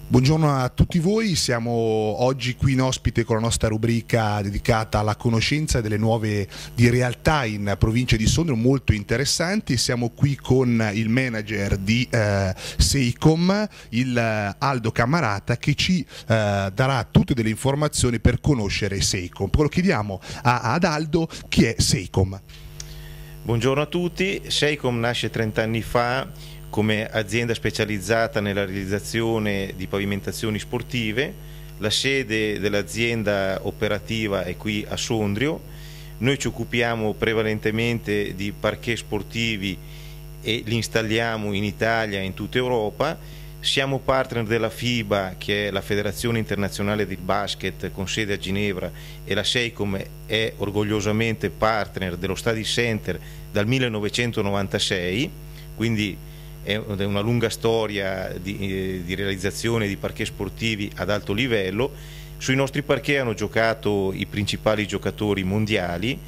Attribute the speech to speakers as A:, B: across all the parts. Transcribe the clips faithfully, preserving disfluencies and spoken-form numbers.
A: Buongiorno a tutti voi, siamo oggi qui in ospite con la nostra rubrica dedicata alla conoscenza delle nuove di realtà in provincia di Sondrio, molto interessanti. Siamo qui con il manager di eh, Seicom, il eh, Aldo Cammarata, che ci eh, darà tutte delle informazioni per conoscere Seicom. Poi lo chiediamo a, ad Aldo chi è Seicom.
B: Buongiorno a tutti, Seicom nasce trenta anni fa come azienda specializzata nella realizzazione di pavimentazioni sportive. La sede dell'azienda operativa è qui a Sondrio. Noi ci occupiamo prevalentemente di parquet sportivi e li installiamo in Italia e in tutta Europa. Siamo partner della FIBA, che è la Federazione Internazionale del Basket con sede a Ginevra, e la Seicom è orgogliosamente partner dello Stadi Center dal millenovecentonovantasei, quindi è una lunga storia di, di realizzazione di parquet sportivi ad alto livello. Sui nostri parquet hanno giocato i principali giocatori mondiali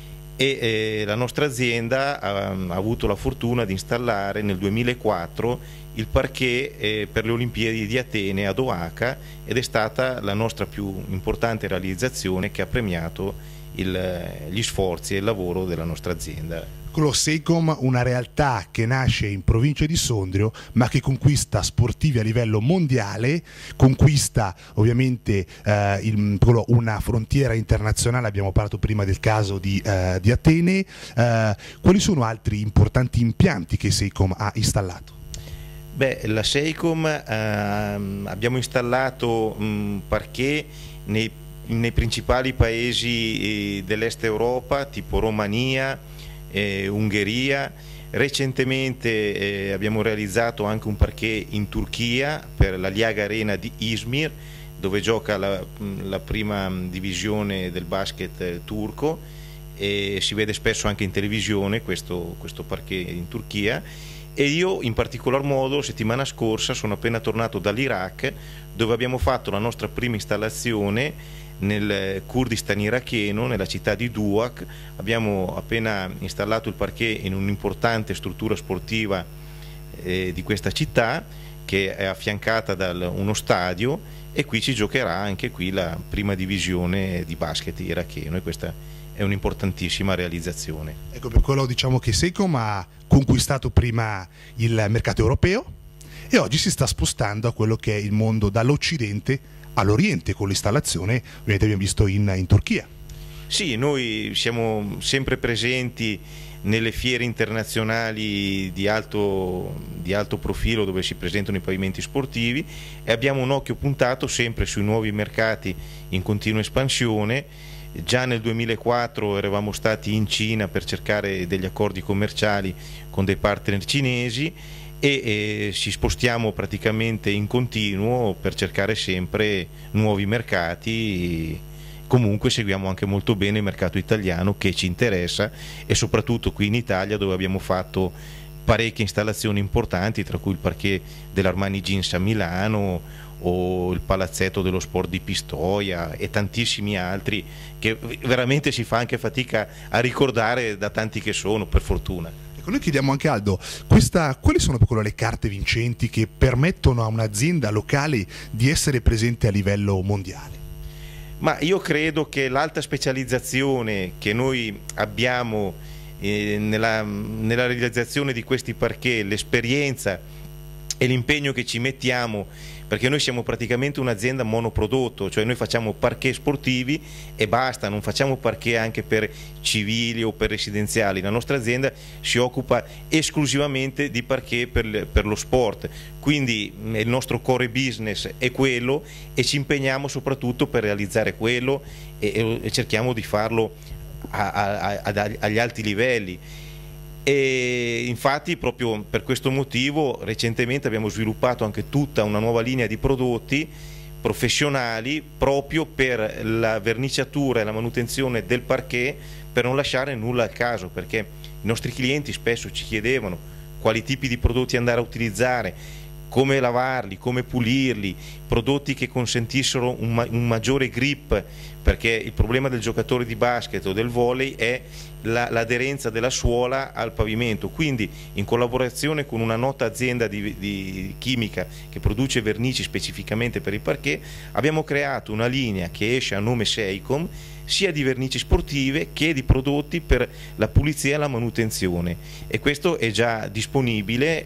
B: e eh, la nostra azienda ha, ha avuto la fortuna di installare nel duemilaquattro il parquet eh, per le Olimpiadi di Atene ad Oaca, ed è stata la nostra più importante realizzazione che ha premiato il, gli sforzi e il lavoro della nostra azienda.
A: Con Seicom, una realtà che nasce in provincia di Sondrio ma che conquista sportivi a livello mondiale, conquista ovviamente eh, il, una frontiera internazionale. Abbiamo parlato prima del caso di, eh, di Atene. Eh, quali sono altri importanti impianti che Seicom ha installato?
B: Beh, la Seicom eh, abbiamo installato mh, parquet nei, nei principali paesi eh, dell'est Europa, tipo Romania, Eh, Ungheria. Recentemente eh, abbiamo realizzato anche un parquet in Turchia per la Liaga Arena di Izmir, dove gioca la, la prima divisione del basket eh, turco, e si vede spesso anche in televisione questo, questo parquet in Turchia. E io in particolar modo settimana scorsa sono appena tornato dall'Iraq, dove abbiamo fatto la nostra prima installazione nel Kurdistan iracheno, nella città di Duhok. Abbiamo appena installato il parquet in un'importante struttura sportiva eh, di questa città, che è affiancata da uno stadio, e qui ci giocherà anche qui la prima divisione di basket iracheno, e questa è un'importantissima realizzazione.
A: Ecco, per quello diciamo che Seicom ha conquistato prima il mercato europeo e oggi si sta spostando a quello che è il mondo dall'Occidente all'Oriente, con l'installazione, ovviamente abbiamo visto, in, in Turchia.
B: Sì, noi siamo sempre presenti nelle fiere internazionali di alto, di alto profilo, dove si presentano i pavimenti sportivi, e abbiamo un occhio puntato sempre sui nuovi mercati in continua espansione. Già nel duemilaquattro eravamo stati in Cina per cercare degli accordi commerciali con dei partner cinesi, e eh, ci spostiamo praticamente in continuo per cercare sempre nuovi mercati. Comunque seguiamo anche molto bene il mercato italiano, che ci interessa, e soprattutto qui in Italia, dove abbiamo fatto parecchie installazioni importanti, tra cui il parquet dell'Armani Jeans a Milano o il palazzetto dello sport di Pistoia e tantissimi altri che veramente si fa anche fatica a ricordare, da tanti che sono, per fortuna.
A: Noi chiediamo anche, Aldo, questa, quali sono proprio le carte vincenti che permettono a un'azienda locale di essere presente a livello mondiale?
B: Ma io credo che l'alta specializzazione che noi abbiamo eh, nella, nella realizzazione di questi parquet, l'esperienza e l'impegno che ci mettiamo, perché noi siamo praticamente un'azienda monoprodotto, cioè noi facciamo parquet sportivi e basta, non facciamo parquet anche per civili o per residenziali. La nostra azienda si occupa esclusivamente di parquet per, per lo sport, quindi il nostro core business è quello, e ci impegniamo soprattutto per realizzare quello, e, e cerchiamo di farlo a, a, a, agli alti livelli. E infatti proprio per questo motivo recentemente abbiamo sviluppato anche tutta una nuova linea di prodotti professionali proprio per la verniciatura e la manutenzione del parquet, per non lasciare nulla al caso, perché i nostri clienti spesso ci chiedevano quali tipi di prodotti andare a utilizzare, come lavarli, come pulirli, prodotti che consentissero un, ma un maggiore grip, perché il problema del giocatore di basket o del volley è l'aderenza della suola al pavimento. Quindi, in collaborazione con una nota azienda di, di chimica che produce vernici specificamente per il parquet, abbiamo creato una linea che esce a nome Seicom, sia di vernici sportive che di prodotti per la pulizia e la manutenzione, e questo è già disponibile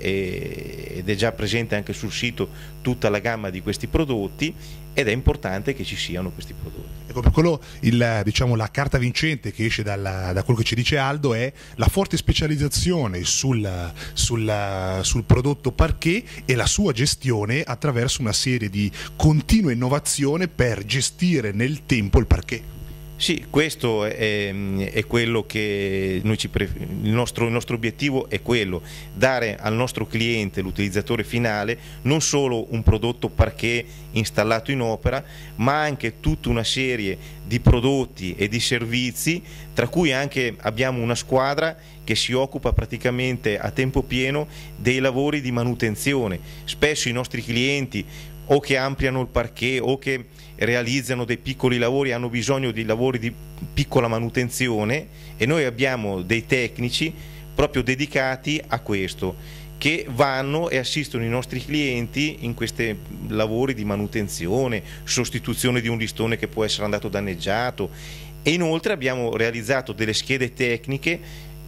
B: ed è già presente anche sul sito tutta la gamma di questi prodotti, ed è importante che ci siano questi prodotti.
A: Ecco, per quello il, diciamo, la carta vincente che esce dalla, da quello che ci dice Aldo è la forte specializzazione sul, sul, sul prodotto parquet e la sua gestione attraverso una serie di continue innovazione per gestire nel tempo il parquet.
B: Sì, questo è, è quello che noi ci pre... il, nostro, il nostro obiettivo è quello, dare al nostro cliente, l'utilizzatore finale, non solo un prodotto parquet installato in opera, ma anche tutta una serie di prodotti e di servizi, tra cui anche abbiamo una squadra che si occupa praticamente a tempo pieno dei lavori di manutenzione. Spesso i nostri clienti o che ampliano il parquet o che realizzano dei piccoli lavori hanno bisogno di lavori di piccola manutenzione, e noi abbiamo dei tecnici proprio dedicati a questo, che vanno e assistono i nostri clienti in questi lavori di manutenzione, sostituzione di un listone che può essere andato danneggiato, e inoltre abbiamo realizzato delle schede tecniche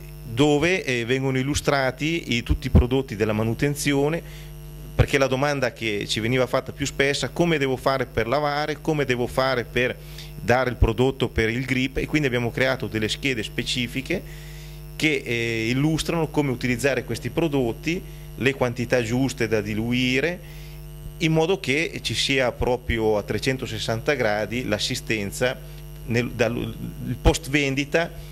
B: dove eh, vengono illustrati i, tutti i prodotti della manutenzione, perché la domanda che ci veniva fatta più spesso: come devo fare per lavare, come devo fare per dare il prodotto per il grip, e quindi abbiamo creato delle schede specifiche che eh, illustrano come utilizzare questi prodotti, le quantità giuste da diluire, in modo che ci sia proprio a trecentosessanta gradi l'assistenza, il post vendita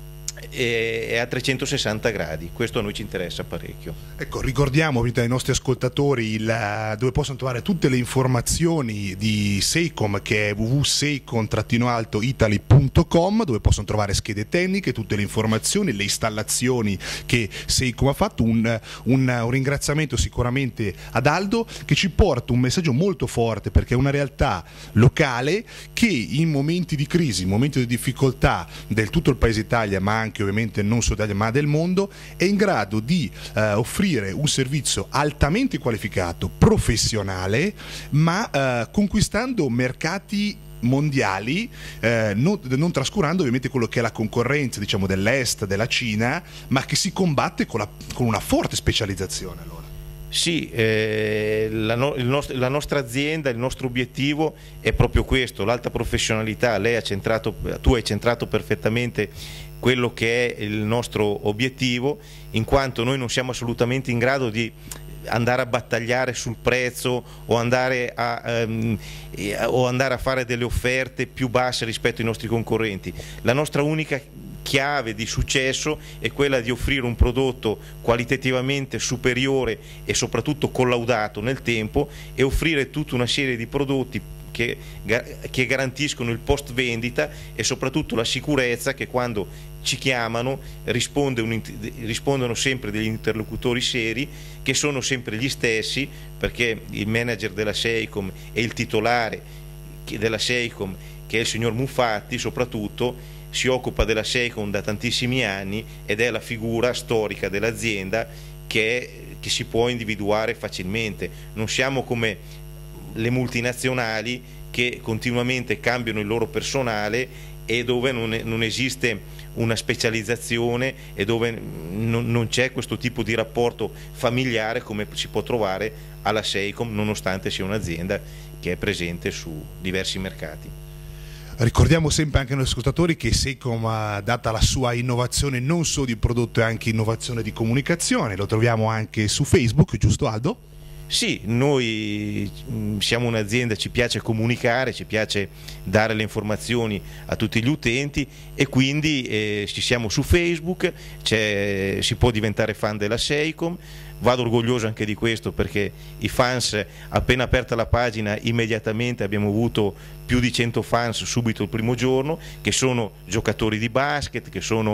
B: è a trecentosessanta gradi. Questo a noi ci interessa parecchio.
A: Ecco, ricordiamo ai nostri ascoltatori il, dove possono trovare tutte le informazioni di Seicom, che è w w w punto seicom trattino italy punto com, dove possono trovare schede tecniche, tutte le informazioni, le installazioni che Seicom ha fatto. Un, un, un ringraziamento sicuramente ad Aldo, che ci porta un messaggio molto forte, perché è una realtà locale che in momenti di crisi, in momenti di difficoltà del tutto il paese Italia, ma anche ovviamente non solo d'Italia ma del mondo, è in grado di eh, offrire un servizio altamente qualificato, professionale, ma eh, conquistando mercati mondiali, eh, non, non trascurando ovviamente quello che è la concorrenza, diciamo, dell'est, della Cina, ma che si combatte con, la, con una forte specializzazione. Allora.
B: Sì, eh, la, no, il nostro, la nostra azienda, il nostro obiettivo è proprio questo, l'alta professionalità. Lei ha centrato, tu hai centrato perfettamente quello che è il nostro obiettivo, in quanto noi non siamo assolutamente in grado di andare a battagliare sul prezzo o andare a, um, o andare a fare delle offerte più basse rispetto ai nostri concorrenti. La nostra unica chiave di successo è quella di offrire un prodotto qualitativamente superiore e soprattutto collaudato nel tempo, e offrire tutta una serie di prodotti che, che garantiscono il post vendita e soprattutto la sicurezza che quando ci chiamano risponde un, rispondono sempre degli interlocutori seri, che sono sempre gli stessi, perché il manager della Seicom e il titolare della Seicom, che è il signor Muffatti, soprattutto si occupa della Seicom da tantissimi anni ed è la figura storica dell'azienda che, è, che si può individuare facilmente. Non siamo come le multinazionali che continuamente cambiano il loro personale e dove non, è, non esiste una specializzazione e dove non, non c'è questo tipo di rapporto familiare come si può trovare alla Seicom, nonostante sia un'azienda che è presente su diversi mercati.
A: Ricordiamo sempre anche ai nostri ascoltatori che Seicom ha, data la sua innovazione non solo di prodotto, e anche innovazione di comunicazione. Lo troviamo anche su Facebook, giusto Aldo?
B: Sì, noi siamo un'azienda, ci piace comunicare, ci piace dare le informazioni a tutti gli utenti, e quindi eh, ci siamo su Facebook, si può diventare fan della Seicom. Vado orgoglioso anche di questo, perché i fans, appena aperta la pagina, immediatamente abbiamo avuto più di cento fans subito il primo giorno, che sono giocatori di basket, che sono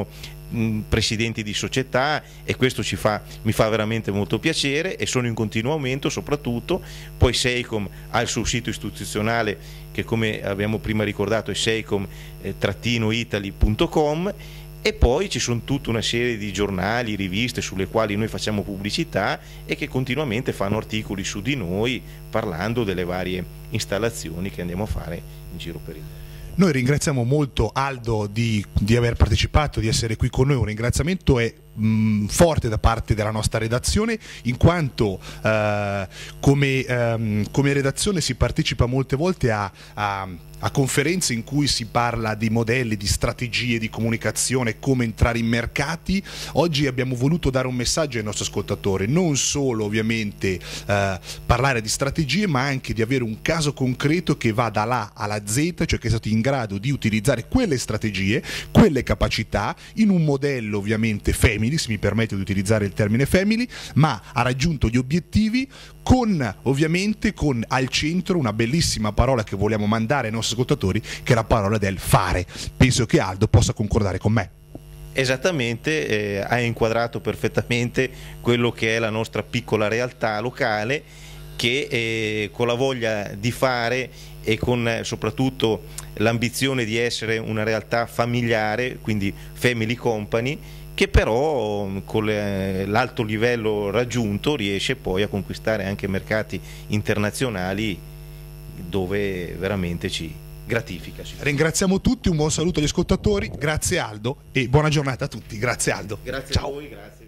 B: mh, presidenti di società, e questo ci fa, mi fa veramente molto piacere, e sono in continuo aumento soprattutto. Poi Seicom ha il suo sito istituzionale che, come abbiamo prima ricordato, è seicom italy punto com, e poi ci sono tutta una serie di giornali, riviste sulle quali noi facciamo pubblicità e che continuamente fanno articoli su di noi parlando delle varie installazioni che andiamo a fare in giro per il mondo.
A: Noi ringraziamo molto Aldo di, di aver partecipato, di essere qui con noi. Un ringraziamento è mh, forte da parte della nostra redazione, in quanto eh, come, ehm, come redazione si partecipa molte volte a, a, a conferenze in cui si parla di modelli, di strategie, di comunicazione, come entrare in mercati. Oggi abbiamo voluto dare un messaggio ai nostri ascoltatori, non solo ovviamente eh, parlare di strategie, ma anche di avere un caso concreto che va dall'A alla Z, cioè che è stato in grado di utilizzare quelle strategie, quelle capacità in un modello ovviamente family, se mi permette di utilizzare il termine family, ma ha raggiunto gli obiettivi con ovviamente con al centro una bellissima parola che vogliamo mandare ai nostri ascoltatori, che è la parola del fare. Penso che Aldo possa concordare con me.
B: Esattamente, eh, hai inquadrato perfettamente quello che è la nostra piccola realtà locale, che eh, con la voglia di fare e con eh, soprattutto l'ambizione di essere una realtà familiare, quindi family company, che però con l'alto livello raggiunto riesce poi a conquistare anche mercati internazionali dove veramente ci gratifica.
A: Ringraziamo tutti, un buon saluto agli ascoltatori, grazie Aldo e buona giornata a tutti. Grazie Aldo.
B: Grazie
A: Ciao.
B: a voi, grazie.